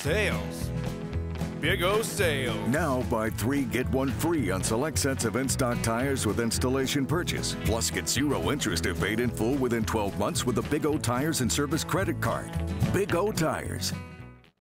Sales. Big O sales. Now buy 3, get 1 free on select sets of in-stock tires with installation purchase. Plus get 0 interest if paid in full within 12 months with the Big O Tires and Service credit card. Big O Tires.